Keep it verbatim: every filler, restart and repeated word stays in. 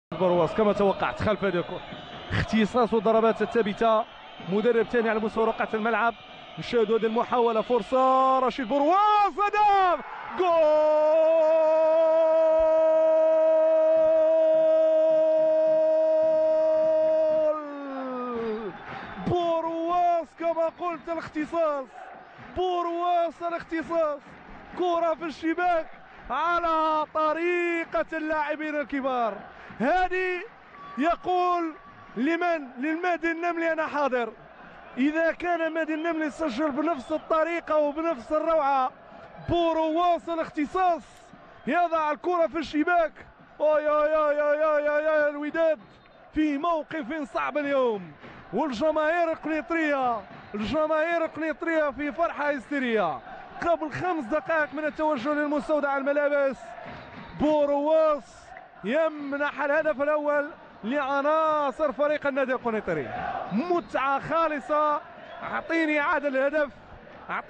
برواز كما توقعت خلف هذه الكره، اختصاص وضربات الثابته، مدرب ثاني على مستوى رقعه الملعب. نشاهدوا هذه المحاوله، فرصه رشيد برواز، هدف جول. برواز كما قلت، الاختصاص، برواز الاختصاص، كره في الشباك على طريقة اللاعبين الكبار. هذه يقول لمن؟ للمهدي النملي أنا حاضر. إذا كان مهدي النملي يسجل بنفس الطريقة وبنفس الروعة، برواز الاختصاص يضع الكرة في الشباك. أوي أوي أوي أوي أوي أوي الوداد في موقف صعب اليوم، والجماهير القنيطرية الجماهير القنيطرية في فرحة هستيرية. قبل خمس دقائق من التوجه للمستودع الملابس، برواز يمنح الهدف الاول لعناصر فريق النادي القنيطري. متعه خالصه، اعطيني عاد الهدف.